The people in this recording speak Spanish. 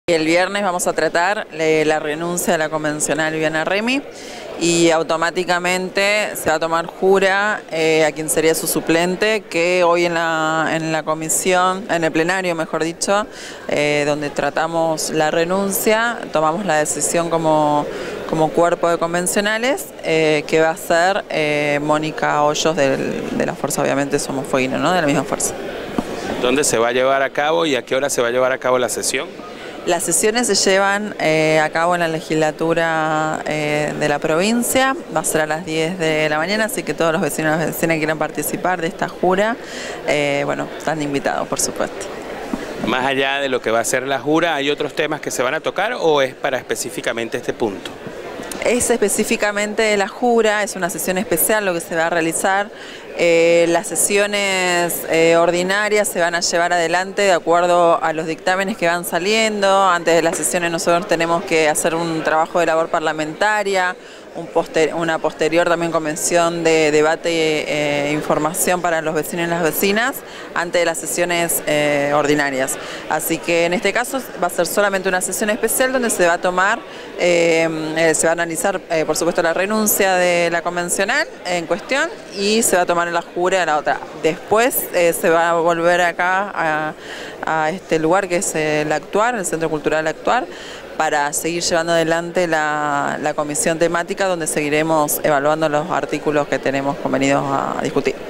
El viernes vamos a tratar la renuncia de la convencional Viviana Remy y automáticamente se va a tomar jura a quien sería su suplente, que hoy en la comisión, en el plenario mejor dicho, donde tratamos la renuncia, tomamos la decisión como cuerpo de convencionales, que va a ser Mónica Hoyos de la fuerza, obviamente somos fueguinos, ¿no? De la misma fuerza. ¿Dónde se va a llevar a cabo y a qué hora se va a llevar a cabo la sesión? Las sesiones se llevan a cabo en la legislatura de la provincia, va a ser a las 10 de la mañana, así que todos los vecinos y las vecinas que quieran participar de esta jura, bueno, están invitados, por supuesto. Más allá de lo que va a ser la jura, ¿hay otros temas que se van a tocar o es para específicamente este punto? Es específicamente la jura, es una sesión especial lo que se va a realizar. Las sesiones ordinarias se van a llevar adelante de acuerdo a los dictámenes que van saliendo. Antes de las sesiones nosotros tenemos que hacer un trabajo de labor parlamentaria, una posterior también convención de debate e información para los vecinos y las vecinas antes de las sesiones ordinarias. Así que en este caso va a ser solamente una sesión especial donde se va a tomar, se va a analizar por supuesto la renuncia de la convencional en cuestión y se va a tomar en la jura la otra. Después se va a volver acá a este lugar que es el Actuar, el Centro Cultural Actuar, para seguir llevando adelante la comisión temática donde seguiremos evaluando los artículos que tenemos convenidos a discutir.